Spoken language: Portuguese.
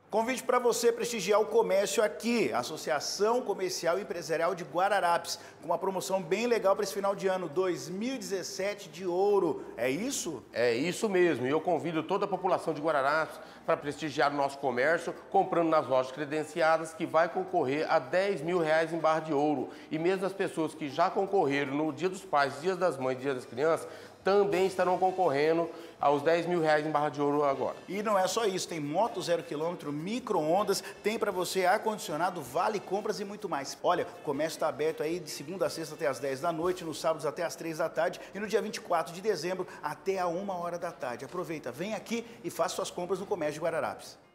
Convite para você prestigiar o comércio aqui, Associação Comercial e Empresarial de Guararapes, com uma promoção bem legal para esse final de ano, 2017 de ouro. É isso? É isso mesmo, e eu convido toda a população de Guararapes para prestigiar o nosso comércio, comprando nas lojas credenciadas, que vai concorrer a R$ 10.000 em barra de ouro. E mesmo as pessoas que já concorreram no Dia dos Pais, Dia das Mães, Dia das Crianças, também estarão concorrendo aos R$ 10.000 em barra de ouro agora. E não é só isso, tem moto 0 km, micro-ondas, tem para você ar-condicionado, vale compras e muito mais. Olha, o comércio está aberto aí de segunda a sexta até às 10 da noite, nos sábados até às 3 da tarde e no dia 24 de dezembro até a 1 hora da tarde. Aproveita, vem aqui e faça suas compras no comércio de Guararapes.